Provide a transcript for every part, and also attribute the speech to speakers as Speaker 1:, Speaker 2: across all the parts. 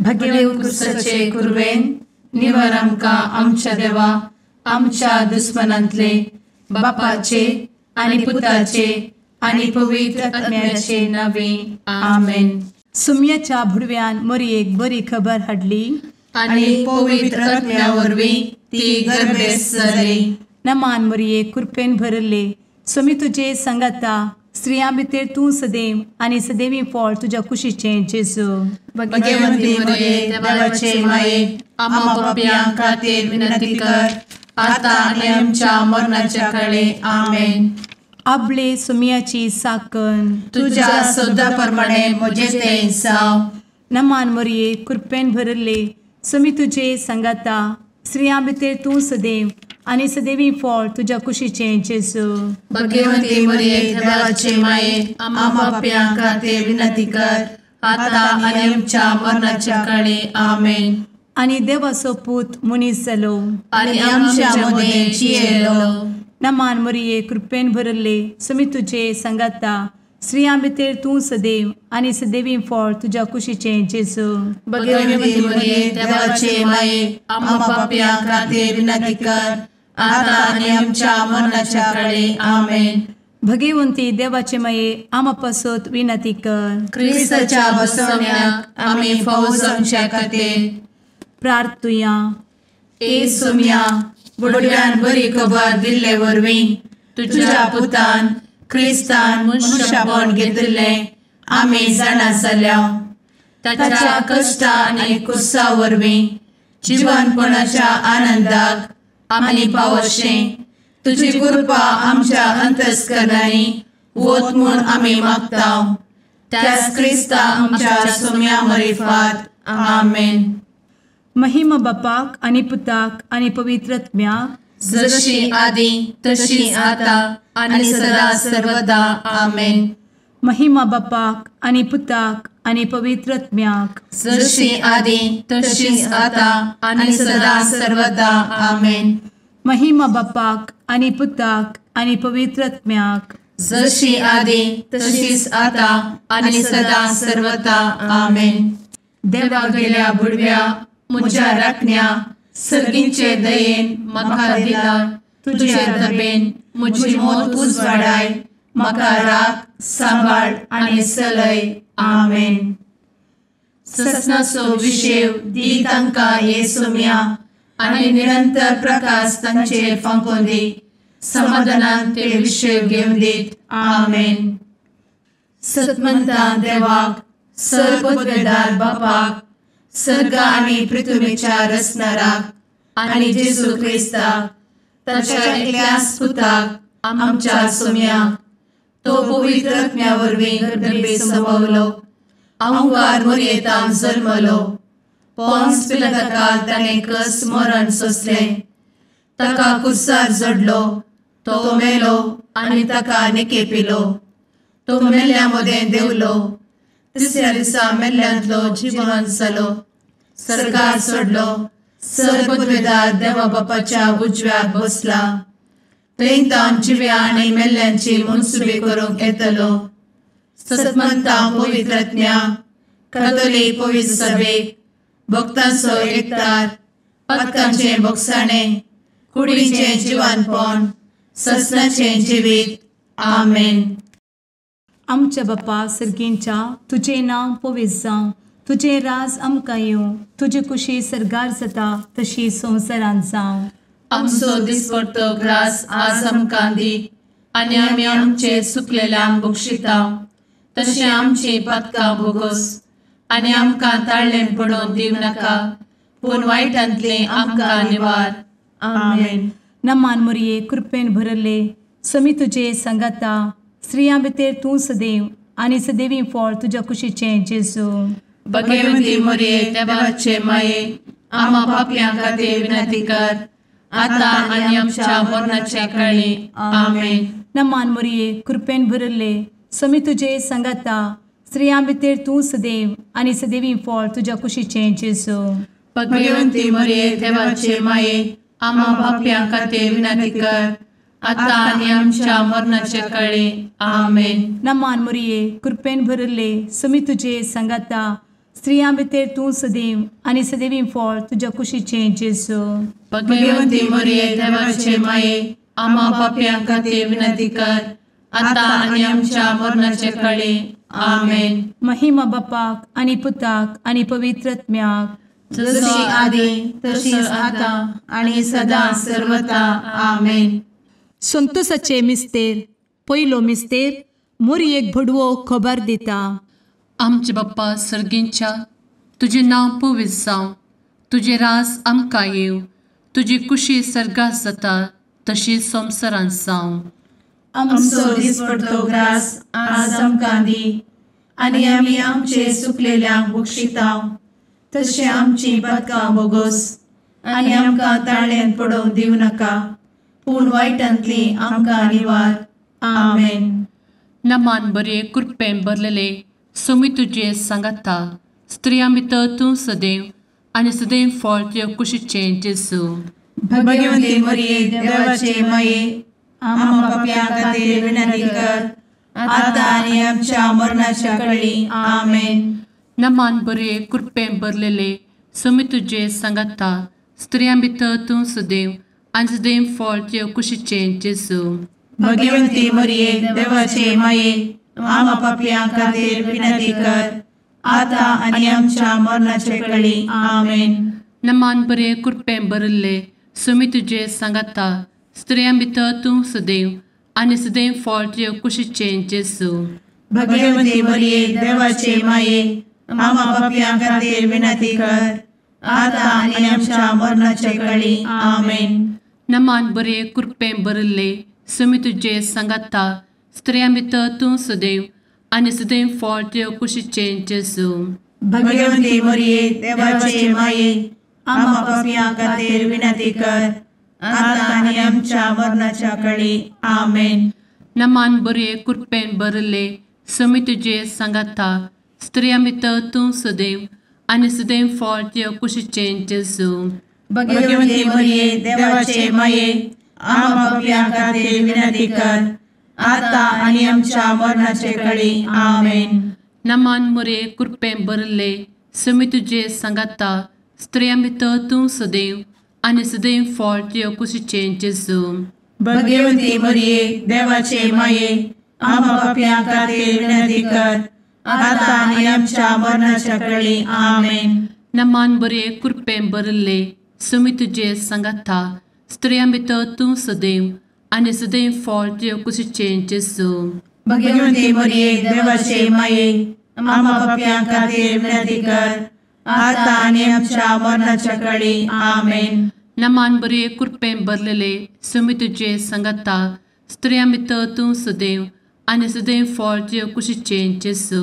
Speaker 1: भगेवन कुर्साचे कुर्वेन निवार आमकां आमच्या देवा आमच्या दुस्मनांतले बापाचे आनी पुताचे आनी पवित्र आत्म्याचे नावे आमेन.
Speaker 2: सुम्याच्या भुडव्यान मरियेक बरी खबर हाडली
Speaker 1: आनी पवित्र आत्म्या वरवीं ती गर्भेस जाली.
Speaker 2: नमान मरियेक कृपेन भरले स्वामी तुजे संगता स्त्रियां भितर तूं सदैव आनी सदैवी फळ तुज्या कुशीचें जेजू.
Speaker 1: भगवंती मरिये देवाचे माये आम्हा पाप्यां खातीर विनंती कर आता आनी आमच्या मरणाच्या काळी आमेन.
Speaker 2: आपले सुम्याची साकन
Speaker 1: तुझ्या सोदा प्रमाणे म्हजे तें जाव.
Speaker 2: नमान मरिये कृपेन भरले स्वामी तुजे संगता स्त्रियां भितर तूं सदैव आनी सदैवी फळ तुज्या कुशीचें जेजू.
Speaker 1: भगवंती मरिये देवाचे माये आम्हा पाप्यां खातीर विनंती कर आता आनी आमच्या मरणाच्या काळी आमेन.
Speaker 2: आनी देवाचो पूत मनीस जालो
Speaker 1: आनी आमच्या मदीं जियेलो.
Speaker 2: नमान मरिये कृपेन भरले स्वामी तुजे संगता स्त्रियां भितर तूं सदैव आनी सदैवी फळ तुज्या कुशीचें जेजू.
Speaker 1: भगवंती मरिये देवाचे माये आम्हा पाप्यां खातीर विनंती कर आता आनी आमच्या मरणाच्या काळी आमेन.
Speaker 2: भगवंती देवाचे माये आमा पासत विनंती कर.
Speaker 1: क्रिस्ताच्या बसवण्याक आमी फावो जावच्या खातीर
Speaker 2: प्रार्थुया.
Speaker 1: ए सुम्या बुडव्यान बरी खबर दिल्ले वरवीं तुज्या पुतान क्रिस्तान मनशापण घेतिल्लें आमी जाणा जाल्या. ताच्या कश्टा आनी कुर्सा वरवीं जिवनपणाच्या आनंदाक आमी पावशें तुजी कृपा आमच्या अंतस्करणांनी वत म्हूण आमी मागतांव. त्याच क्रिस्ता आमच्या सुम्या मरिफात आमेन.
Speaker 2: महिमा बापाक आनी पुताक आनी पवित्र आत्म्याक
Speaker 1: जशी आदी तशी आता आनी सदा सर्वदा आमेन.
Speaker 2: महिमा बापाक आनी पुताक आनी पवित्र आत्म्याक
Speaker 1: जशी आदी तशीच आता आनी सदा सर्वदा आमेन.
Speaker 2: महिमा बापाक आनी पुताक आनी पवित्र आत्म्याक
Speaker 1: जशी आदी तशीच आता आनी सदा सर्वदा आमेन. देवा गेल्या बुडव्या म्हज्या राखण्या सर्गींचे दयेन म्हाका दिला तुजे दबेन म्हजी मोत उजवाडाय म्हाका राख सांबाळ आनी चलय आमेन. ससनाचो विशेव दी तांकां हे सुम्या आनी निरंतर प्रकाश तांचेर फांकून दी. समाधानान ते विशेव घेवन दीत आमेन. सतमंता देवाक सर्वपदवेदार बापाक सर्ग आनी पृथ्वीच्या रचणाराक आनी जेजू क्रिस्ताक ताच्या एकल्याच पुताक आमच्या सुम्याक तो पवित्र आत्म्या वरवीं गर्भे संभवलो. अंगार मरियेंतान जल्मलो. पोंस पिलाताकाल ताणें कस मरण सोंसलें. ताका कुर्सार जडलो. तो मेलो आनी ताका निकेपिलो. तो मेल्ल्या मदें देंवलो. तिसऱ्या दिसा मेल्ल्यांतलो जिवंत जालो. सर्गार चडलो. सर्वपदवेदार देवा बापाच्या उजव्याक बसला. थंयतान जिव्या आनी मेल्ल्यांची मनसुबी करूंक येतलो. सतमंता पवित्र आत्म्या कातोलीक पवित्र सभेक भक्तांचो एकठार पातकांचें भोगसाणें कुडीचें जिवनपण ससनाचें जिवीत आमेन.
Speaker 2: आमच्या बापा सर्गींच्या तुजें नांव पवित्र जावं. तुजें राज आमकां येवं. तुजी कुशी सर्गार जाता तशी संवसारांत जावं.
Speaker 1: आमचो दिसपडटो ग्रास आज आमकां दी आनी आमी आमचे चुकलेल्यांक बक्षितांव तशें आमची पातकां भोगोस आनी आमकां ताळ्ळें पडोवन दिवं नाका पूण वायटांतलें आमकां निवार आमेन.
Speaker 2: नमान मरिये कृपेन भरले स्वामी तुजे संगता स्त्रियां भितर तूं सदैव आनी सदैवी फळ तुज्या कुशीचें जेजू.
Speaker 1: भगवंती मरिये देवाचे माये आम्हा पाप्यां खातीर विनंती कर आता आनी आमच्या मरणाच्या काळी आमेन.
Speaker 2: नमान मरिये कृपेन भरले स्वामी तुजे संगता स्त्रियां भितर तूं सदैव आनी सदैवी फळ तुज्या कुशीचें जेजू.
Speaker 1: भगवंती मरिये देवाचे माये आम्हा पाप्यां खातीर विनंती कर आता आनी आमच्या मरणाच्या काळी आमेन.
Speaker 2: नमान मरिये कृपेन भरले स्वामी तुजे संगता स्त्रियां भितर तूं सदैव आनी सदैवी फळ तुज्या कुशीचें जेजू.
Speaker 1: भगवंती मरिये देवाचे माये आम्हा पाप्यां खातीर विनंती कर आता आनी आमच्या मरणाचे काळी आमेन.
Speaker 2: महिमा बापाक आनी पुताक आनी पवित्रत्म्याक,
Speaker 1: जशी आदी तशीच आता आणि सदा सर्वदा आमेन.
Speaker 2: संतोसाचे मिस्तेर. पयलो मिस्तेर. मोरयेक भडवो खबर दिता.
Speaker 1: आमचे बाप्पा सर्गींच्या, तुझे नाव पवित्र जावं, तुझे राज आमकां येव, तुजी कुशी सर्गात जाता तशी संवसारांत जावं. आमचो दिसपडटो ग्रास आज आमकां दी, आनी आमी आमचे सुकलेल्यांक बक्षिताव, तशें आमची पातकां बोगोस आनी आमकां ताळ्यान पडोवंक दिवं नाका, पूण वायटांतली आमकां निवार. आमेन. नमान बरे कृपेन भरलेले सोमी तुजे सांगाता, स्त्रियां भितर तूं सदैव आनी सदैव फळ तुज्या कुशीचें जेजू. भगवंती मरिये देवाचे माये आम्हा पाप्यां खातीर विनंती कर आता आनी आमच्या मरणाच्या काळी आमेन. नमान बरे कृपेन भरलेले सोमी तुजे सांगाता, स्त्रियां भितर तूं सदैव आनी सदैव फळ तुज्या कुशीचें जेजू. भगवंती मरिये देवाचे माये आम्हा पाप्यां खातीर विनंती कर आता आनी आमच्या मरणाचे काळी आमेन. नमान बरे कृपेन भरले सोमी तुजे सांगाता, स्त्रियां भितर तूं सदैव आनी सदैव फळ तुज्या कुशीचें जेजू. भगवंती मरिये देवाचे माये आम्हा पाप्यां खातीर विनंती कर आता आनी आमच्या मरणाचे काळी आमेन. नमान बरे कृपेन भरले सोमी तुजे सांगाता, स्त्रियां भितर तूं सदैव आनी सदैव फळ तुज्या कुशीचें जेजू. भगवंती मरिये देवाचे माये आम्हा पाप्यां खातीर विनंती कर आता आनी आमच्या मरणाच्या काळी आमेन. नमान बरे कृपेन भरले सोमी तुजे सांगाता, स्त्रियां भितर तूं सदैव आनी सदैव फळ तुज्या कुशीचें जेजू. भगवंती मरिये देवाचे माये आम्हा पाप्यां खातीर विनंती कर आता आनी आमच्या मरणाचे काळी आमेन. नमान बरे कृपेन भरले सोमी तुजे सांगाता, स्त्रियां भितर तूं सदैव आनी सदैव फळ तुज्या कुशीचें जेजू. भगवंती मरिये देवाचे माये आम्हा पाप्यां खातीर विनंती कर आता आनी आमच्या मरणाच्या काळी आमेन. नमान बरे कृपेन भरले सोमी तुजे सांगाता, स्त्रियां भितर तूं सदैव आनी सदैव फळ तुज्या कुशीचें जेजू. भगवंती मरिये देवाचे माये आम्हा पाप्यां खातीर विनंती कर आता आनी आमच्या मरणाच्या काळी आमेन. नमान बरे कृपेन भरलेले सोमी तुजे सांगाता, स्त्रियां भितर तूं सदैव आनी सदैव फळ तुज्या कुशीचें जेजू.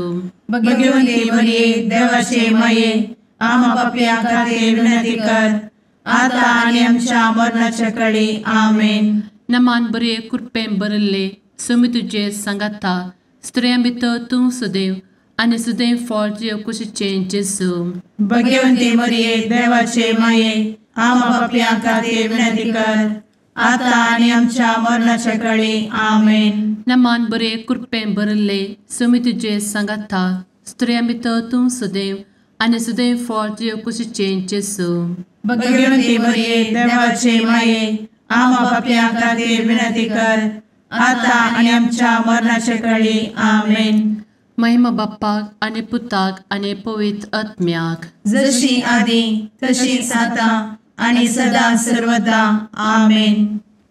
Speaker 1: भगवंती मरिये देवाचे माये आम्हा पाप्यां खातीर विनंती कर आता आनी आमच्या मरणाच्या काळी आमेन. नमान बरे कृपेन भरले सोमी तुजे सांगाता, स्त्रियां भितर तूं सदैव आनी सदैव फळ तुज्या कुशीचें जेजू. भगवंती मरिये देवाचे माये आम्हा पाप्यां खातीर विनंती कर आता आनी आमच्या मरणाच्या काळी आमेन. नमान बरे कृपेन भरले सोमी तुजे सांगाता, स्त्रियां भितर तूं सदैव आनी सदैव फळ तुज्या कुशीचें जेजू. भगवंती मरिये देवाचे माये आम्हा पाप्यां खातीर विनंती कर आता आनी आमच्या मरणाच्या काळी आमेन. महिमा बाप्पाक आनी पुताक आनी पवित्र आत्म्याक, जशी आदी तशीच आता आनी सदा सर्वदा आमेन.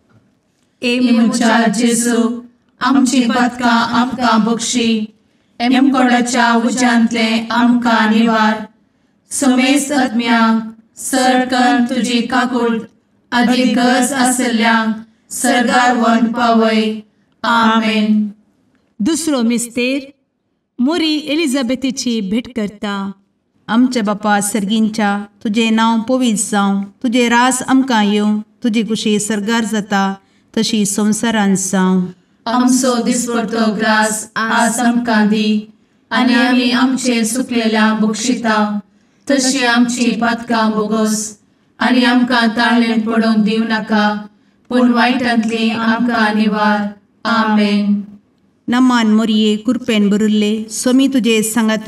Speaker 2: मुचा
Speaker 1: जेजू आमची पातकां आमकां बक्षी, एमकोडाच्या उज्यांतले आमकां निवार. समेस्त आत्म्यांक सरकन तुजी काकूट अधिक गरज आसल्यांक सर्गार व्हरून पावय. आमेन.
Speaker 2: दुसरो मिस्तेर. मोरी एलिझाबेथीची भेट करता.
Speaker 3: आमचे बापा सर्गींच्या, तुझे नाव पवित्र जावं, तुझे रास आमकां येवं, तुजी कुशी सर्गार जाता तशी संवसारांत जावं.
Speaker 1: आमचो दिसपडटो ग्रास आज आमकां दी, आनी आमी आमचे सुकलेल्यांक बक्षिताव, तशी आमची पातकां बोगोस आनी आमकां ताळ्यान पडोवंक दिवं नाका, पूण वायटांतली आमकां निवार. आमेन.
Speaker 3: नमान मोरये कृपेन भरुल्ले सोमी तुजे सांगाता,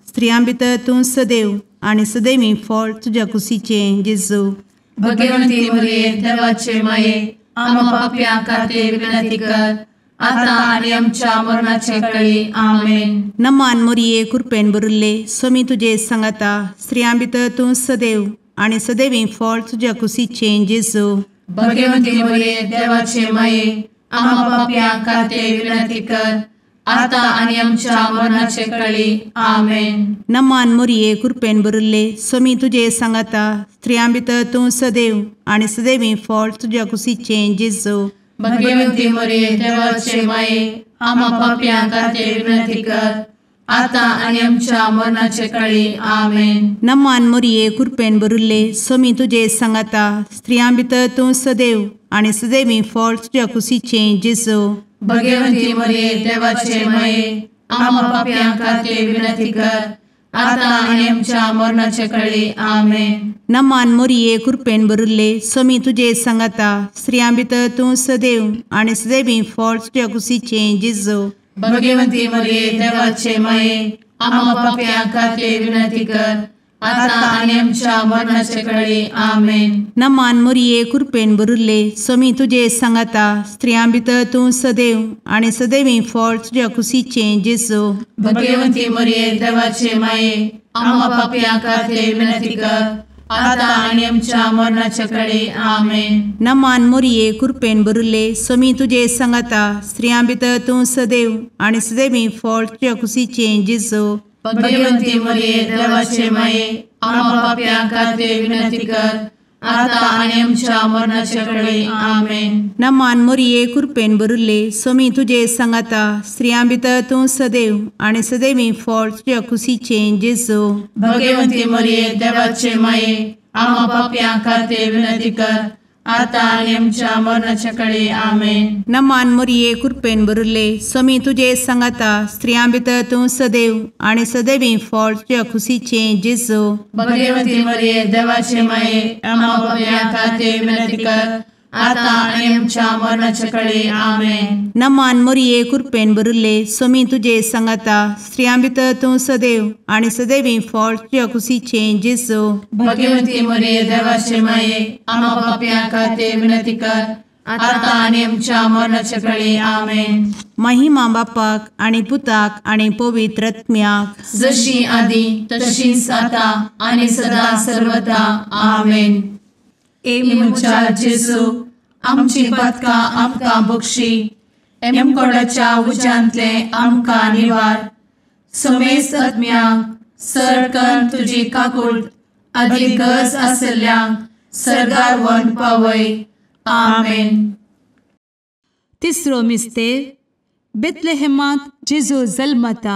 Speaker 3: स्त्रियां भितर तूं सदैव आणि सदैवी फळ तुझ्या कुशीचें जेजू.
Speaker 1: भगवंती मरिये देवाचे माये आम्हा पाप्यां खातीर विनंती कर आता आणि आमच्या मरणाचे काळी आमेन.
Speaker 3: नमान मोरये कृपेन भरिल्ले स्वामी तुजे सांगाता स्त्रियां भितर तूं सदैव आणि सदैवी फळ तुझ्या कुशीचें जेजू.
Speaker 1: भगवंती मरिये देवाचे माये आम्हा पाप्यां खातीर विनंती कर आता आणि आमच्या मरणाचे काळी आमेन.
Speaker 3: नमान मोरये कृपेन भरिल्ले स्वामी तुजे सांगाता स्त्रियां भितर तूं सदैव आणि सदैवी फळ तुझ्या कुशीचें जेजू.
Speaker 1: भगवंती मरिये देवाचे माये आम्हा पाप्यां खातीर विनंती कर आता आणि आमच्या मरणाचे काळी आमेन.
Speaker 3: नमान मोरये कृपेन भरिल्ले स्वामी तुजे सांगाता स्त्रियां भितर तूं सदैव आणि सदैवी फळ तुझ्या कुशीचें जेजू.
Speaker 1: भगवंती मरिये देवाचे माये आम्हा पाप्यां खातीर विनंती कर आता आणि आमच्या मरणाचे काळी आमेन.
Speaker 3: नमान मोरये कृपेन भरिल्ले स्वामी तुजे सांगाता स्त्रियां भितर तूं सदैव आणि सदैवी फळ तुझ्या कुशीचें जेजू.
Speaker 1: भगवंती मरिये देवाचे माये आम्हा पाप्यां खातीर विनंती कर आता आणि आमच्या मरणाचे काळी आमेन.
Speaker 3: नमान मोरये कृपेन भरिल्ले स्वामी तुजे सांगाता स्त्रियां भितर तूं सदैव आणि सदैवी फळ तुझ्या कुशीचें जेजू.
Speaker 1: भगवंती मरिये देवाचे माये आम्हा पाप्यां खातीर विनंती कर आता आणि आमच्या मरणाचे काळी आमेन.
Speaker 3: नमान मोरये कृपेन भरिल्ले स्वामी तुजे सांगाता स्त्रियां भितर तूं सदैव आणि सदैवी फळ तुझ्या कुशीचें जेजू.
Speaker 1: भगवंती मरिये देवाचे माये आम्हा पाप्यां खातीर विनंती कर आता आणि आमच्या मरणाचे काळी आमेन.
Speaker 3: नमान मोरये कृपेन भरिल्ले स्वामी तुजे सांगाता स्त्रियां भितर तूं सदैव आणि सदैवी फळ तुझ्या कुशीचें जेजू.
Speaker 1: भगवंती मरिये देवाचे माये आम्हा पाप्यां खातीर विनंती कर आता आणि आमच्या मरणाच्या काळी आमेन.
Speaker 3: नमान मोरये कृपेन भरिल्ले स्वामी तुजे सांगाता स्त्रियां भितर तूं सदैव आणि सदैवी फळ तुझ्या कुशीचें जेजू.
Speaker 1: भगवंती मरिये देवाचे माये आम्हा पाप्यां खातीर विनंती कर आता आणि आमच्या मरणाच्या काळी आमेन.
Speaker 3: नमान मोरये कृपेन भरिल्ले स्वामी तुजे सांगाता स्त्रियां भितर तूं सदैव आणि सदैवी फळ तुझ्या कुशीचें जेजू.
Speaker 1: भगवंती मरिये देवाचे माये आम्हा पाप्यां खातीर विनंती कर आता आणि आमच्या मरणाच्या काळी आमेन.
Speaker 3: महिमा बापाक आणि पुताक आणि पवित्र आत्म्याक
Speaker 1: जशी आधी तशीच आता आणि सदा सर्वदा आमेन. एमच्या जेजू आमची पदकां आमकां बक्षी एमकोडाच्या उज्यांतले आमकां निवार. समेस्त आत्म्यांक सरकन तुजी काकूट अधिक गरज आसल्ल्यांक सरगार व्हरून पावय. आमेन.
Speaker 2: तिसरो मिस्तेर बेतलेहेमांत जेजू जल्मता.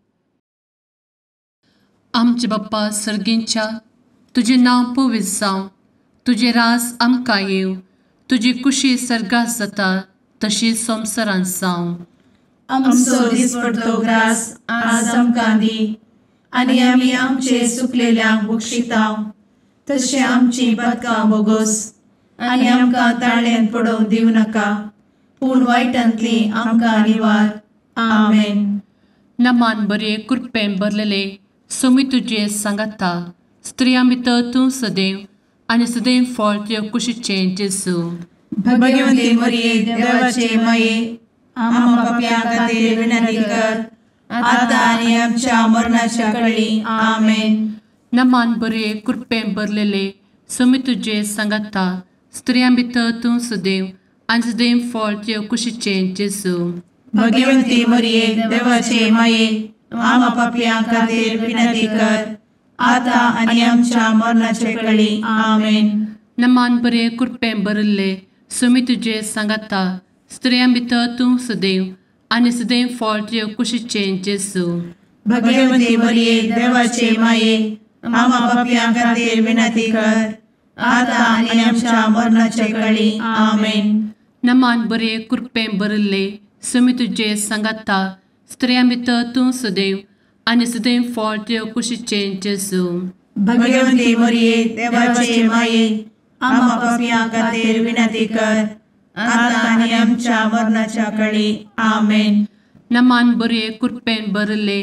Speaker 1: आमचे बाप्पा सर्गींच्या तुजें नांव पवित्र जावं तुजें रास आमकां येव तुजी कुशी सर्गास जाता तशीच संवसारांत जावं. आमचो दिसपडटो ग्रास आज आमकां दी आनी आमी आमचे चुकलेल्यांक बक्षितांव तशें आमची पदकां बोगोस आनी आमकां ताळ्यान पडोवंक दिवं नाका पूण वायटांतली आमकां निवार. आमेन. नमान बरे कृपेन भरलेले सोमी तुजे सांगाता स्त्रियां भितर तूं सदैव आनी सदैव फळ तुज्या कुशीचें जेजू. भगवंती मरिये देवाचे माये आम्हा पाप्यां खातीर विनंती कर आता आनी आमच्या मरणाच्या काळी आमेन. नमान बरे कृपेन भरलेले सोमी तुजे सांगाता स्त्रियां भितर तूं सदैव आनी सदैव फळ तुज्या कुशीचें जेजू. भगवंती मरिये देवाचे माये आम्हा पाप्यां खातीर विनंती कर आता आनी आमच्या मरणाचे काळी आमेन. नमान बरे कृपेन भरले सोमी तुजे सांगाता स्त्रियां भितर तूं सदैव आनी सदैव फळ तुज्या कुशीचें जेजू. भगवंती मरिये देवाचे माये आम्हा पाप्यां खातीर विनंती कर आता आनी आमच्या मरणाचे काळी आमेन. नमान बरे कृपेन भरले सोमी तुजे सांगाता स्त्रियां भितर तूं सदैव आनी सदैव फळ तुज्या कुशीचें जेजू. भगवंती मरिये देवाचे माये आम्हा पाप्यां खातीर विनंती कर आता आनी आमच्या मरणाच्या काळी आमेन. नमान बरे कृपेन भरले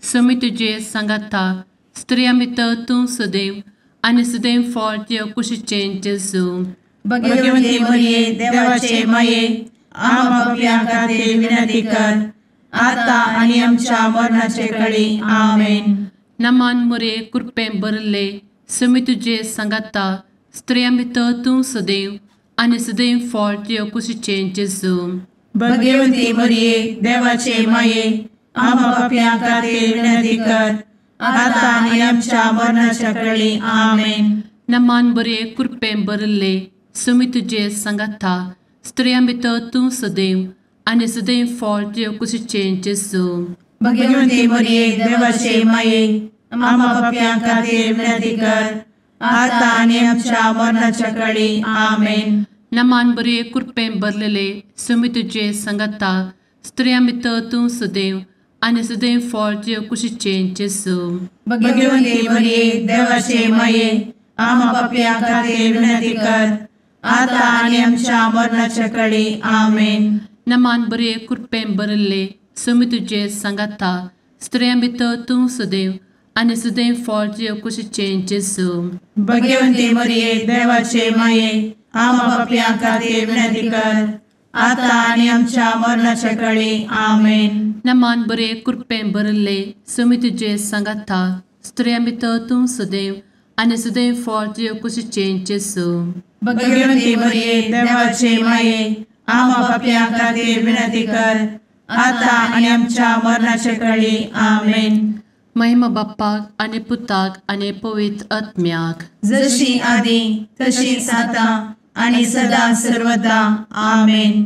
Speaker 1: सुमी तुजे सांगाता स्त्रियां भितर तूं सदैव आनी सदैव फळ तुज्या कुशीचें जेजू
Speaker 4: भगवंती मरिये देवाचे माये आम्हा पापियां खातीर विनंती कर आता आनी आमच्या मरणाचे काळी आमेन.
Speaker 1: नमान मोरे कृपें भरले सुमी तुजे सांगाता स्त्रियां भितर तूं सदैव आनी सदैव फळ तुज्या कुशीचें जेजू
Speaker 4: भगवंती मरिये देवाचे माये आम्हा पापियां खातीर विनंती कर आता आनी आमच्या मरणाच्या काळी आमेन.
Speaker 1: नमान बरे कृपें भरले सुमी तुजे सांगाता स्त्रियां भितर तूं सदैव आनी सदैव फळ तुज्या कुशीचें जेजू
Speaker 4: भगवंती मरिये देवाचे माये आम्हा पापियां खातीर विनंती कर आता आनी आमच्या मरणाच्या काळी आमेन.
Speaker 1: नमान बरे कृपें भरलेले सुमी तुजे सांगाता स्त्रियां भितर तूं सदैव आनी सदैव फळ तुज्या कुशीचें जेजू
Speaker 4: भगवंती मरिये देवाचे माये आम्हा पापियां खातीर विनंती कर आता आनी आमच्या मरणाच्या काळी आमेन.
Speaker 1: नमान बरे कृपें भरले सुमी तुजे सांगाता स्त्रियां भितर तूं सदैव आनी सदैव फळ तुज्या कुशीचें जेजू
Speaker 4: भगवंती मरिये देवाचे माये आम्हा पापियां खातीर विनंती कर आता आनी आमच्या मरणाच्या काळी आमेन.
Speaker 1: नमान बरे कृपें भरले सुमी तुजे सांगाता स्त्रियां भितर तूं सदैव आनी सदैव फळ तुज्या कुशीचें जेजू
Speaker 4: भगवंती मरिये देवाचे माये आम्हा पापियां खातीर विनंती कर आता आनी आमच्या मरणाच्या काळी आमेन.
Speaker 1: महिमा बाप्पाक आनी पुताक आनी पवित्र आत्म्याक
Speaker 4: जशी आदी तशीच आता आनी सदा सर्वदा आमेन.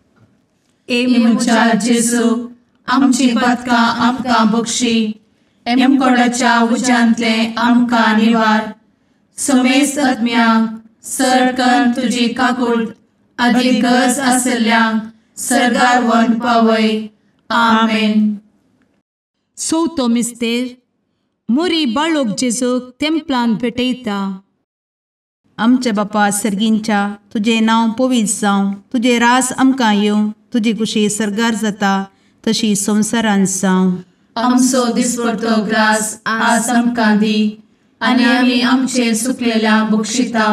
Speaker 2: मुचा जेजू आमची पदकां आमकां बक्षी एमकोडाच्या उज्यांतले आमकां निवार समेस्त आत्म्यांक सरकन तुजी काकूट अधिक गरज आसल्यांक सरगार वन पावय. आमेन. चवथो मिस्तेर मोरी बाळोक जेजूक तेंपलांत भेटयता.
Speaker 3: आमचे बापा सर्गींच्या तुझे नांव पवित्र जावं, तुझे रास आमकां येवं, तुजी कुशी सरगार जाता तशी संवसारांत जावं.
Speaker 2: आमचो दिसपडटो ग्रास आज आमकां दी आनी आमी आमचे सुकलेल्यांक बक्षिता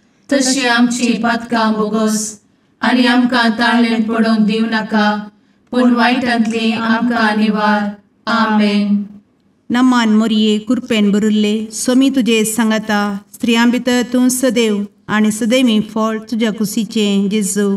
Speaker 2: तशी आमची पातकां बोगोस आनी आमकां ताळ्ळेंत पडोवंक दिवं नाका पूण वायटांतली आमकां निवार. आमेन.
Speaker 3: नमान मोरये कृपेन भरिल्ले सोमी तुजे सांगाता स्त्रियां भितर तूं सदैव आनी सदैवी फळ तुज्या कुशीचें जेजू.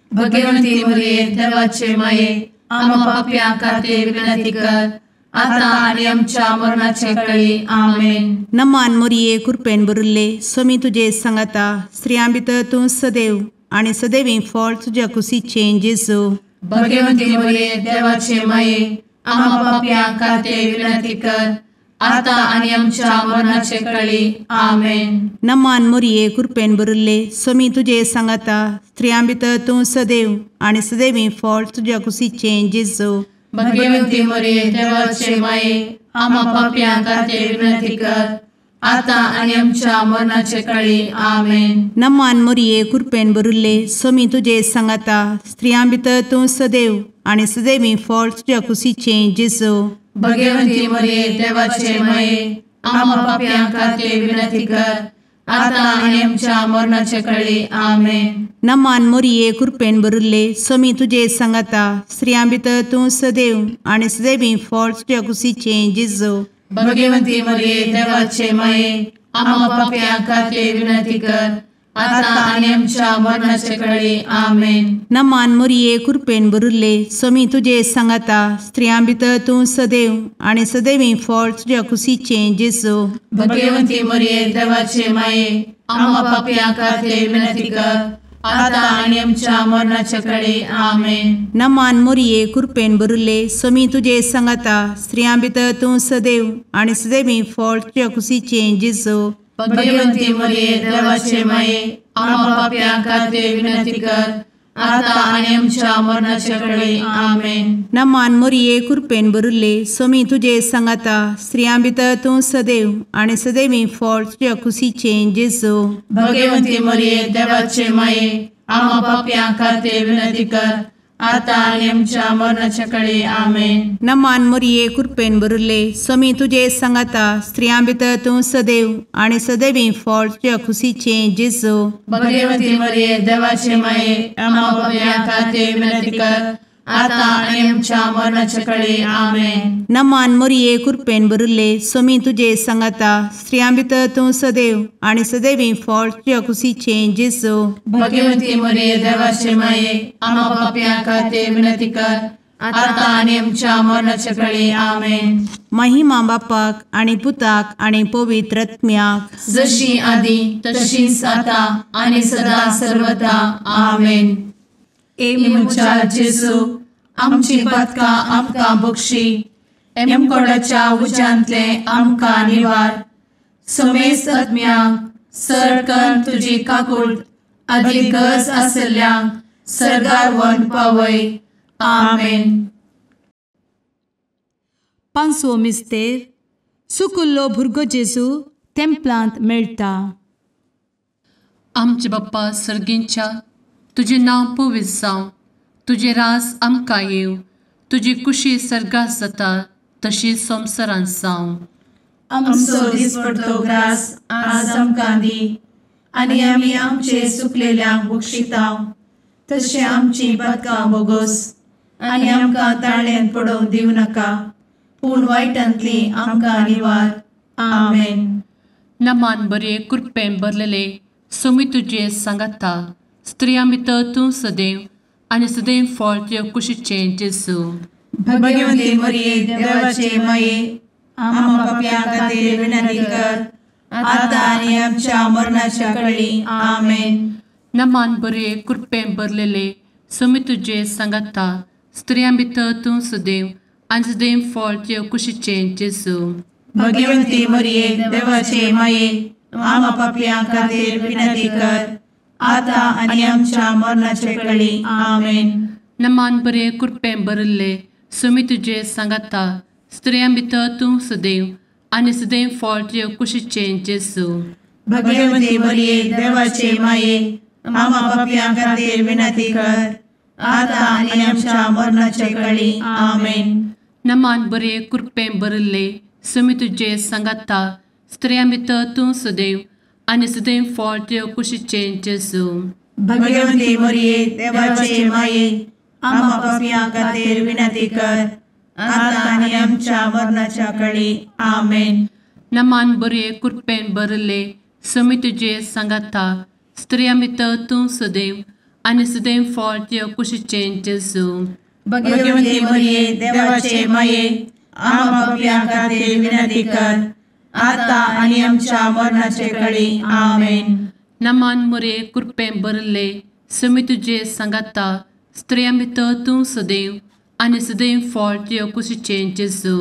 Speaker 2: भगवंती मरिये देवाचे माये आमकां पाप्यां खातीर विनंती कर आता आनी आमच्या मरणाचे काळी. आमेन.
Speaker 3: नमान मोरये कृपेन भरिल्ले सोमी तुजे सांगाता स्त्रियां भितर तूं सदैव आनी सदैवी फळ तुज्या कुशीचें जेजू.
Speaker 2: भगवंती मरिये देवाचे माये आमकां पाप्यां खातीर विनंती कर आता आनी आमच्या मरणाचे काळी. आमेन.
Speaker 3: नमान मोरये कृपेन भरिल्ले सोमी तुजे सांगाता स्त्रियां भितर तूं सदैव आनी सदैवी फळ तुज्या कुशीचें जेजू.
Speaker 2: भगवंती मरिये देवाचे माये आमकां पाप्यां खातीर विनंती कर आता आनी आमच्या मरणाचे काळी. आमेन.
Speaker 3: नमान मोरये कृपेन भरिल्ले सोमी तुजे सांगाता स्त्रियां भितर तूं सदैव आनी सदैवी फळ तुज्या कुशीचें जेजू.
Speaker 2: भगवंती मरिये देवाचे माये आमकां पाप्यां खातीर विनंती कर आता आनी आमच्या मरणाचे काळी. आमेन.
Speaker 3: नमान मोरये कृपेन भरिल्ले सोमी तुजे सांगाता स्त्रियां भितर तूं सदैव आनी सदैवी फळ तुज्या कुशीचें जेजू.
Speaker 2: भगवंती मरिये देवाचे माये आमकां पाप्यां खातीर विनंती कर आता आनी आमच्या मरणाचे काळी. आमेन.
Speaker 3: नमान मोरये कृपेन भरिल्ले सोमी तुजे सांगाता स्त्रियां भितर तूं सदैव आनी सदैवी फळ तुज्या कुशीचें जेजू.
Speaker 2: भगवंती मरिये देवाचे माये आमकां पाप्यां खातीर विनंती कर आता आनी आमच्या मरणाचे काळी. आमेन.
Speaker 3: नमान मोरये कृपेन भरिल्ले सोमी तुजे सांगाता स्त्रियां भितर तूं सदैव आनी सदैवी फळ तुज्या कुशीचें जेजू.
Speaker 2: भगवंती मरिये देवाचे माये आमकां पाप्यां खातीर विनंती कर आता आनी आमच्या मरणाचे काळी. आमेन.
Speaker 3: नमान मोरये कृपेन भरिल्ले सोमी तुजे सांगाता स्त्रियां भितर तूं सदैव आनी सदैवी फळ तुज्या कुशीचें जेजू.
Speaker 2: भगवंती मरिये देवाचे माये आमकां पाप्यां खातीर विनंती कर
Speaker 4: आता आणि आमच्या मरणाच्या काळी आमेन.
Speaker 3: नमान मोरये कृपेन बरुले स्वामी तुझे सांगाता स्त्रियां भितर तूं सदैव आणि सदैवी फळ तुझ्या खुशीचे जेजू.
Speaker 4: भगवती मरिये देवाचे माये आम्हा पापियां खातीर विनंती कर, आता आणि आमच्या मरणाच्या काळी आमेन.
Speaker 3: नमान मोरये कृपेन बरुले स्वामी तुझे सांगाता स्त्रियां भितर तूं सदैव आणि सदैवी फळ तुझ्या खुशीचे जेजू.
Speaker 4: भगवती मरिये देवाचे माये आम्हा पापियां खातीर विनंती कर, आता आणि आमच्या मरणाच्या काळी आमेन.
Speaker 3: महिमा बापाक आणि पुताक आणि पवित्र आत्म्याक
Speaker 4: जशी आधी तशीच आता आणि सदा सर्वदा आमेन. एमुच्या जेजू आमची पदकां आमकां बक्षी, एमकोडाच्या उज्यांतले आमकां निवार. समेस्त आत्म्यांक सरकन तुजी काकूट अधिक गरज आसल्ल्यांक सर्गार व्हरून पावय. आमेन.
Speaker 2: पांचवो मिस्तेर सुकुल्लो भुरगो जेजू तेंपलांत मेळटा.
Speaker 1: आमचे बाप्पा सर्गींच्या तुझे नांव पवित्र जावं, तुझे रास आमकां येव, तुजी कुशी सर्गास जाता तशी संवसारांत जावं.
Speaker 4: आमचो दिसपडटो ग्रास आज आमकां दी, आनी आमी आमचे सुकलेल्यांक बक्षितांव. तशें आमची पदकां बोगोस आनी आमकां ताळ्यान पडोवंक दिवं नाका, पूण वायटांतली आमकां निवार. आमेन.
Speaker 1: नमान बरे कृपेन भरलेले स्वामी तुझे सांगाता स्त्रियां भितर तूं सदैव आणि सदैव फळ तुझ्या कुशीचे जेजू.
Speaker 4: भगवती मरिये देवाचे माये आम्हा पापियां खातीर विनंती कर, आता आनी आमच्या मरणाच्या काळी आमेन.
Speaker 1: नमान बरे कृपेन भरलेले स्वामी तुझे सांगाता स्त्रियां भितर तूं सदैव आणि सदैव फळ तुझ्या कुशीचे जेजू.
Speaker 4: भगवती मरिये देवाचे माये आम्हा पापियां खातीर विनंती कर, आता आनी आमच्या मरणाच्या काळी आमेन.
Speaker 1: नमान बरे कृपेन भरले स्वामी तुझे सांगाता स्त्रियां भितर तूं सदैव आणि सदैव फळ तुझ्या कुशीचे जेजू.
Speaker 4: भगवती मरिये देवाचे माये आम्हा पापियां खातीर विनंती कर, आता आनी आमच्या मरणाच्या काळी आमेन.
Speaker 1: नमान बरे कृपेन भरले स्वामी तुझे सांगाता स्त्रियां भितर तूं सदैव आणि सदैव फळ तुझ्या कुशीचे जेजू.
Speaker 4: भगवती मरिये देवाचे माये आम्हा पापियां खातीर विनंती कर, आता आनी आमच्या मरणाच्या काळी आमेन.
Speaker 1: नमान बरे कृपेन भरले स्वामी तुझे सांगाता स्त्रियां भितर तूं सदैव आणि सदैव फळ तुझ्या कुशीचे जेजू.
Speaker 4: भगवती मरिये देवाचे माये आम्हा पापियां खातीर विनंती कर, आता आनी आमच्या मरणाच्या काळी आमेन.
Speaker 1: नमान बरे कृपेन भरले स्वामी तुझे सांगाता स्त्रियां भितर तूं सदैव आणि सदैव फळ तुझ्या कुशीचे जेजू.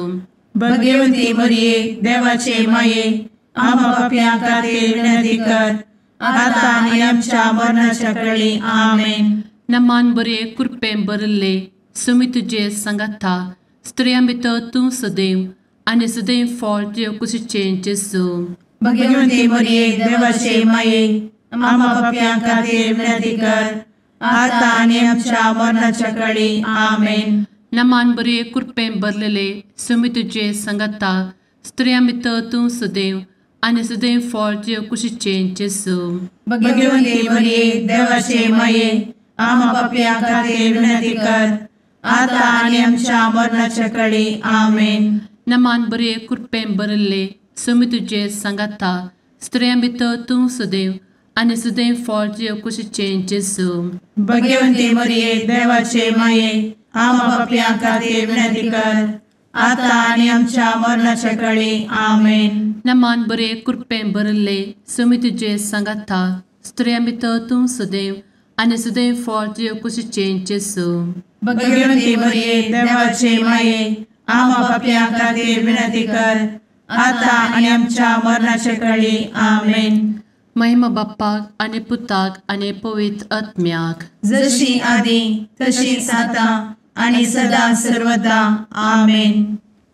Speaker 4: भगवती मरिये देवाचे माये आम्हा पापियां खातीर विनंती कर, आता आनी आमच्या मरणाच्या काळी आमेन.
Speaker 1: नमान बरे कृपेन भरले स्वामी तुझे सांगाता स्त्रियां भितर तूं सदैव आणि सदैव फळ तुझ्या कुशीचे जेजू.
Speaker 4: भगवती मरिये देवाचे माये आम्हा पापियां खातीर विनंती कर, आता आनी आमच्या मरणाच्या काळी आमेन.
Speaker 1: नमान बरे कृपेन भरलेले स्वामी तुझे सांगाता स्त्रियां भितर तूं सदैव आणि सदैव फळ तुझ्या कुशीचे जेजू.
Speaker 4: भगवती मरिये देवाचे माये आम्हा पापियां खातीर विनंती कर, आता आनी आमच्या मरणाच्या काळी आमेन.
Speaker 1: नमान बरे कृपेन भरले स्वामी तुझे सांगाता स्त्रियां भितर तूं सदैव आणि सदैव फळ तुझ्या कुशीचे जेजू.
Speaker 4: भगवती मरिये देवाचे माये आम्हा पापियां खातीर विनंती कर, आता आनी आमच्या मरणाच्या काळी आमेन.
Speaker 1: नमान बरे कृपेन भरले स्वामी तुझे सांगाता स्त्रियां भितर तूं सदैव आणि सदैव फळ तुझ्या कुशीचे जेजू.
Speaker 4: भगवती मरिये देवाचे माये आम्हा पापियां खातीर विनंती कर, आता आनी आमच्या मरणाच्या काळी आमेन.
Speaker 1: महिमा बाप्पाक आणि पुताक आणि पवित्र आत्म्याक
Speaker 4: जशी आधी तशीच आता आणि सदा सर्वदा आमेन.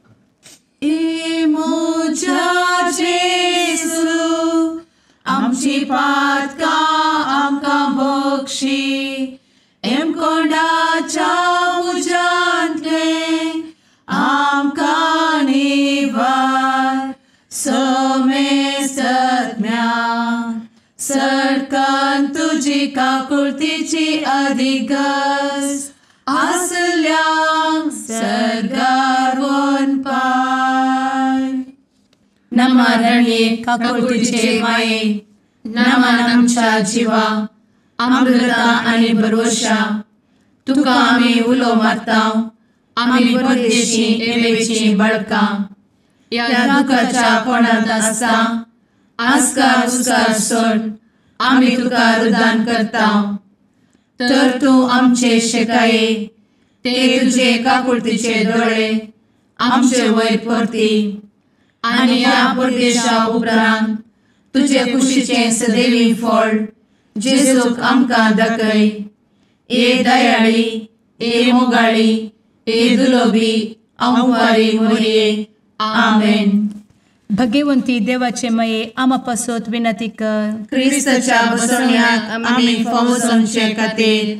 Speaker 4: मोजा जेसू आमची पातकां आमकां बक्षी, एम कोंडाच्या
Speaker 2: काकुळतीची अधिगस आसल्या सरगार वन पाय नमारणे काकुळतीचे माये नमान आमच्या जीवा अमृता आणि भरोशा तुका आम्ही उलो मारता आम्ही परदेशी येवेची बळका या दुःखाच्या कोणात असता आस्कार उस्कार सोड आम्ही तुका रुदान करता तर तू आमचे शेकाये ते तुझे काकुळतीचे डोळे आमचे वयर परती आणि या परदेशा उपरांत तुझे कुशीचे सदैवी फळ जेजूक आमकां दाखय ए दयाळी ए मोगाळी ए दुलोबी अंवारी मोरये आमेन.
Speaker 4: भगवंती देवाचे मये आमापासोत विनंती कर.
Speaker 2: क्रिस्ताच्या बसवण्याक आम्ही फावो समचे खातीर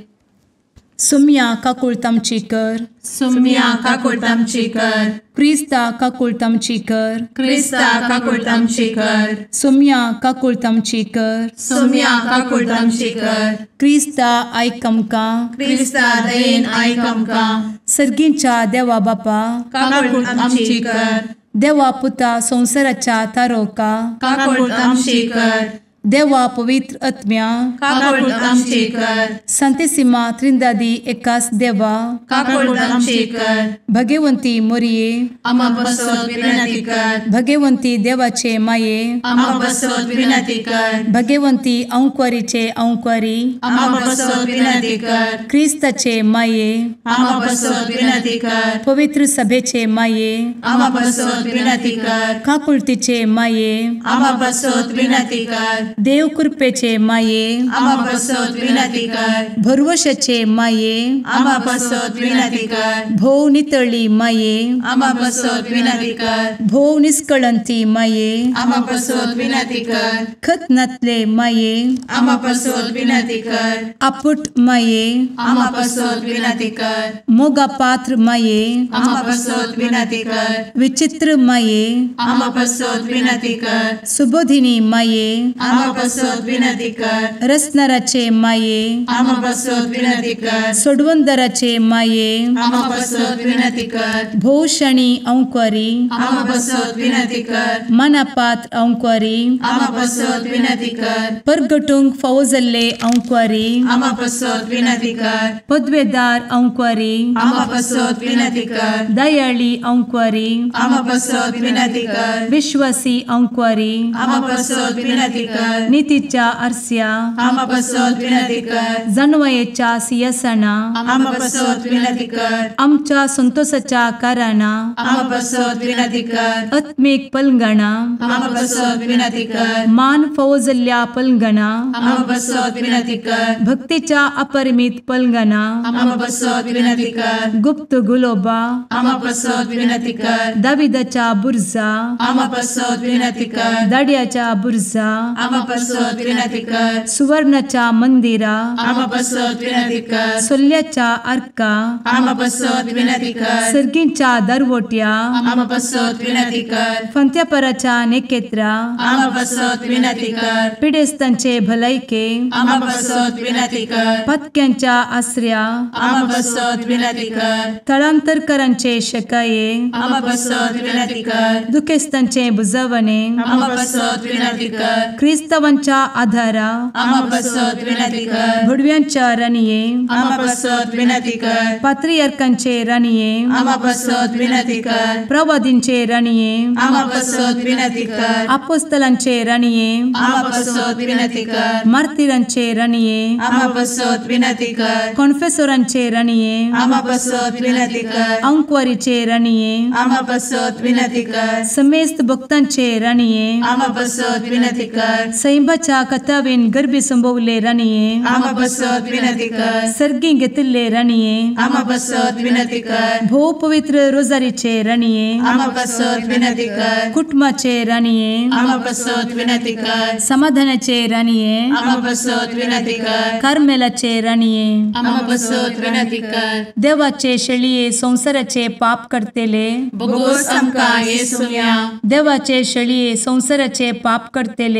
Speaker 4: सुम्या काकुळतामची कर.
Speaker 2: सुम्या काकुळतामची कर.
Speaker 4: क्रिस्ता काकुळतामची कर.
Speaker 2: क्रिस्ता काकुळतामची कर.
Speaker 4: सुम्या काकुळतामची कर.
Speaker 2: सुम्या काकुळतामची कर.
Speaker 4: क्रिस्ता आयक आमकां.
Speaker 2: क्रिस्ता दयेन आयक आमकां.
Speaker 4: सर्गींच्या देवा बापा
Speaker 2: काकुळतामची कर.
Speaker 4: देवा पुता संसाराच्या तारोका
Speaker 2: काकुळतामची कर.
Speaker 4: देवा पवित्र आत्म्या
Speaker 2: काकुळतामची कर.
Speaker 4: सांतेसिमा त्रिंदादी एकाच देवा
Speaker 2: काकुळतामची कर.
Speaker 4: भगवंती मोरये
Speaker 2: आमा बसोत विनंती कर.
Speaker 4: भगवंती देवाचे माये
Speaker 2: आमा बसोत विनंती कर.
Speaker 4: भगवंती अंकुरीचे अंकुरी
Speaker 2: आमा बसोत विनंती कर.
Speaker 4: ख्रिस्ताचे माये
Speaker 2: आमा बसोत विनंती कर.
Speaker 4: पवित्र सभेचे माये
Speaker 2: आमा बसोत विनंती कर.
Speaker 4: काकुळतीचे माये
Speaker 2: आमा बसोत विनंती कर.
Speaker 4: देव कृपेचे माये
Speaker 2: आमा बसोत विनंती कर.
Speaker 4: भरवशाचे माये
Speaker 2: आमा बसोत विनंती कर.
Speaker 4: भोव नितळी माये
Speaker 2: आमा बसोत विनंती कर.
Speaker 4: भोव निष्कळंती माये
Speaker 2: आमा बसोत विनंती कर.
Speaker 4: खतनातले माये
Speaker 2: आमा बसोत विनंती कर.
Speaker 4: आपुट माये
Speaker 2: आमा बसोत विनंती कर.
Speaker 4: मोगा पात्र माये
Speaker 2: आमा बसोत विनंती कर.
Speaker 4: विचित्र माये
Speaker 2: आमा बसोत विनंती कर.
Speaker 4: सुबोधिनी माये
Speaker 2: आमा बसोत विनंती कर.
Speaker 4: रसनाराचे माये
Speaker 2: आमा बसोत विनंती कर.
Speaker 4: सोडवंदराचे माये
Speaker 2: आमा बसोत विनंती कर.
Speaker 4: भोषणी अंकुरी
Speaker 2: आमा बसोत विनंती कर.
Speaker 4: मनापात्र अंकुरी
Speaker 2: आमा बसोत विनंती कर.
Speaker 4: परगटूंक फौजल्ले अंकुरी
Speaker 2: आमा बसोत विनंती कर.
Speaker 4: पदवेदार अंकुरी
Speaker 2: आमा बसोत विनंती कर.
Speaker 4: दयाळी अंकुरी
Speaker 2: आमा बसोत विनंती कर.
Speaker 4: विश्वासी अंकुरी
Speaker 2: आमा बसोत विनंती कर.
Speaker 4: नीतीच्या आरस्या
Speaker 2: आमा बसोत विनंती कर.
Speaker 4: जाणवायेच्या सिंहासना
Speaker 2: आमा बसोत विनंती कर.
Speaker 4: आमच्या संतोषाच्या कारणा
Speaker 2: आमा बसोत विनंती कर.
Speaker 4: आत्मिक पलंगणा
Speaker 2: आमा बसोत विनंती कर.
Speaker 4: मान फौजल्ल्या पलंगणा
Speaker 2: आमा बसोत विनंती कर.
Speaker 4: भक्तीच्या अपरिमित पलंगणा
Speaker 2: आमा बसोत विनंती कर.
Speaker 4: गुप्त गुलोबा
Speaker 2: आमा बसोत विनंती कर.
Speaker 4: दाविदाच्या बुर्जा
Speaker 2: आमा बसोत विनंती कर.
Speaker 4: दाड्याच्या बुर्जा
Speaker 2: आमा बसोत विनंती कर.
Speaker 4: सुवर्णाच्या मंदिरा
Speaker 2: आमा बसोत विनंती कर.
Speaker 4: सोल्याच्या अर्का
Speaker 2: आमा बसोत विनंती कर.
Speaker 4: सर्गींच्या दरवोट्या
Speaker 2: आमा बसोत विनंती कर.
Speaker 4: फंत्यापराच्या नेकेत्रा
Speaker 2: आमा बसोत विनंती कर.
Speaker 4: पिडेस्तांचे भलायके
Speaker 2: आमा बसोत विनंती कर.
Speaker 4: पथक्यांच्या आसऱ्या
Speaker 2: आमा बसोत विनंती कर.
Speaker 4: स्थळांतरकरांचे शकाये
Speaker 2: आमा बसोत विनंती कर.
Speaker 4: दुखेस्तांचे बुजावणे
Speaker 2: आमा बसोत विनंती कर.
Speaker 4: ख्रिस्तवांच्या आधारा
Speaker 2: आमा बसोत विनंती कर.
Speaker 4: भडव्यांच्या राणीये
Speaker 2: आमा बसोत विनंती कर.
Speaker 4: पात्रियार्कांचे राणीये
Speaker 2: आमा बसोत विनंती कर.
Speaker 4: प्रवादींचे राणीये
Speaker 2: आमा बसोत विनंती कर.
Speaker 4: अपोस्तलांचे राणीये
Speaker 2: आमा बसोत विनंती कर.
Speaker 4: मार्तिरांचे राणीये
Speaker 2: आमा बसोत विनंती कर.
Speaker 4: कॉन्फेसोरांचे राणीये
Speaker 2: आमा बसोत विनंती कर.
Speaker 4: अंकुरीचे राणीये
Speaker 2: आमा बसोत विनंती कर.
Speaker 4: समेस्त भक्तांचे राणीये
Speaker 2: आमा बसोत विनंती कर.
Speaker 4: सैंबाच्या कथावेन गर्भी संभवले राणीये
Speaker 2: आमा बसोत विनंती कर.
Speaker 4: सर्गी घेतले राणीये
Speaker 2: आमा बसोत विनंती कर.
Speaker 4: भो पवित्र रोजारीचे राणीये
Speaker 2: आमा बसोत विनंती कर.
Speaker 4: कुटुंबाचे राणीये
Speaker 2: आमा बसोत विनंती कर.
Speaker 4: समाधानाचे राणीये
Speaker 2: आमा बसोत विनंती कर.
Speaker 4: कार्मेलाचे राणीये
Speaker 2: आमा बसोत विनंती कर.
Speaker 4: देवाचे शेळिये संसाराचे पाप करतेले
Speaker 2: बोगोस आमकां येसूया.
Speaker 4: देवाचे शेळिये संसाराचे पाप करतेले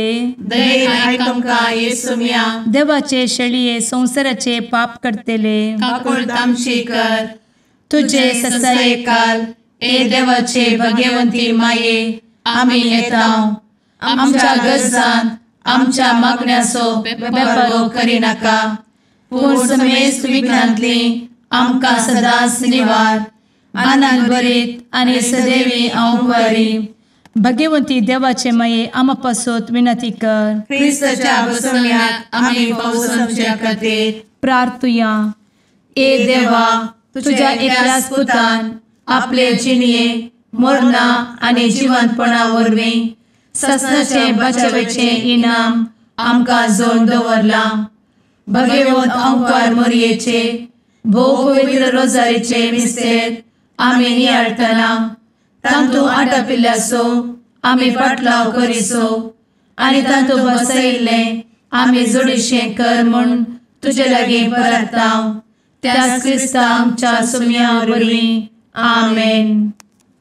Speaker 4: दये आयक आमकां येसू मिया
Speaker 2: देवाचे शेळये संवसाराचे पाप करतेले
Speaker 4: काकूळ आमची कर
Speaker 2: तुझे ससाये काल
Speaker 4: ए देवाचे भगवंती माये आमी येता आमच्या गरजांत आमच्या मागण्याचो बेपारो करी नाका पूण समेस्त विघ्नांतली आमकां सदांच निवार आनंद बरीत आनी सदैवी अंकुरी
Speaker 2: भगवंती देवाचे माये आमा पासत विनंती कर
Speaker 4: क्रिस्ताच्या बसवण्यात आमी पावसाच्या खातीर
Speaker 2: प्रार्थुया
Speaker 4: ए देवा तुझ्या एकल्याच पुतान आपले जिणये मरणा आनी जिवंतपणा वरवीं ससनाचे बचावेचे इनाम आमकां जोड दवरला भगवंत अंकार मोरयेचे भोव पवित्र रोजारीचे मिस्तेर आमी नियाळटना तांतू आटापिल्ल्यासो आमी पाटलाव करिसो आनी तांतू बसयिल्ले आमी जोडिशें कर म्हूण तुजे लागीं परतांव त्याच क्रिस्ता आमच्या सुम्या वरवीं आमेन.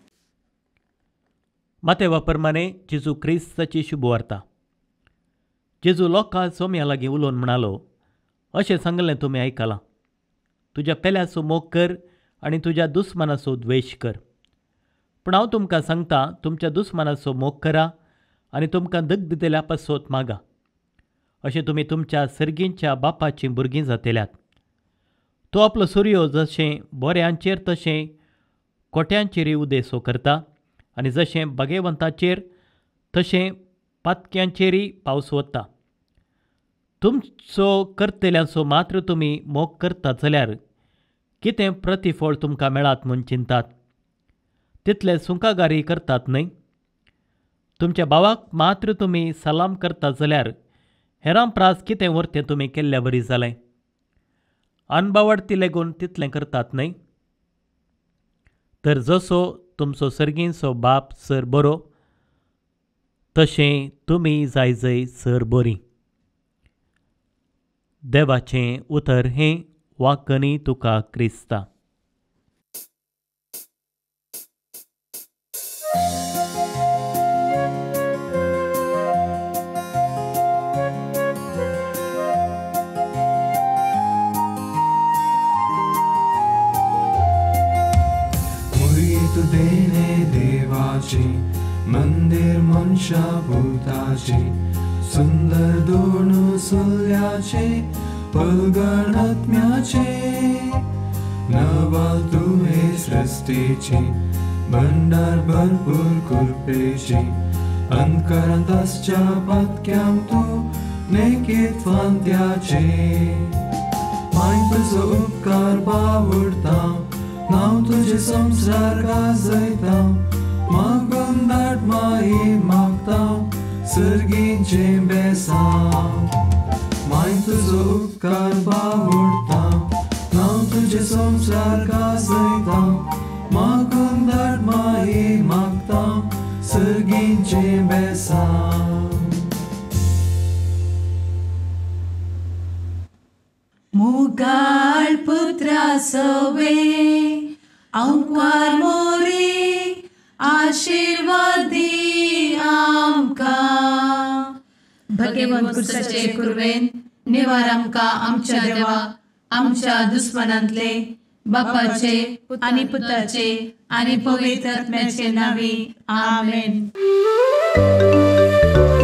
Speaker 5: मातेवा प्रमाणे जेजू क्रिस्ताची शुभवार्ता. जेजू लोकां सोम्या लागीं उलोवन म्हणालो, अशें सांगलें तुमी आयकलां, तुज्या पेल्याचो मोग कर आनी तुज्या दुस्मानाचो द्वेश कर. पूण हांव तुमकां सांगता, तुमच्या दुस्मानाचो मोग करा आनी तुमकां दग दितल्या पासत मागा. अशें तुमी तुमच्या सर्गींच्या बापाचीं भुरगीं जातल्यात. तो आपलो सूर्य जशें बोऱ्यांचेर तशें कोट्यांचेरय उदेसो करता आनी जशें भगवंताचेर तशें पातक्यांचेरय पावस वता. तुमचो करतल्यांचो मात्र तुमी मोग करतात जाल्यार कितें प्रतिफळ तुमकां मेळात म्हूण चिंतात. तितले सुंकागारी करतात न्हय. तुमच्या भावाक मात्र तुमी सलाम करतात जाल्यार हेरां प्रास कितें व्हरतें तुमी केल्ल्या बरी जालें. अनबावडती लेगून तितलें करतात न्हय. तर जसो तुमचो सर्गींचो बाप सर बरो तशें तुमी जायजय सर बरीं. देवाचें उतर हें वाकनी तुका क्रिस्ता.
Speaker 6: देणे देवाची मंदिर मनशा भूताची सुंदर दोन सुल्याचे पलगणात्म्याचे नवाल तुहे सृष्टीची भंडार भरपूर कृपेची अंतरांताच्या पातक्याम तू नेकीत फांत्याचे माय तुझो उपकार बावडता नाव तुझे संसार गाजयता मागून दाट माये मागता सर्गींचे बेसांव माय तुझो उपकार बावडता नाव तुझे संसार गाजयता मागून दाट माये मागता सर्गींचे बेसांव.
Speaker 4: मुगाळ पुत्रा सवे अंकवार मोरी आशीर्वाद दी आमकां. भगवंत कुर्साचे कुरवेन निवार आमकां आमच्या देवा आमच्या दुस्मनांतले बापाचे आनी पुताचे आनी पवित्र आत्म्याचे नावी आमेन.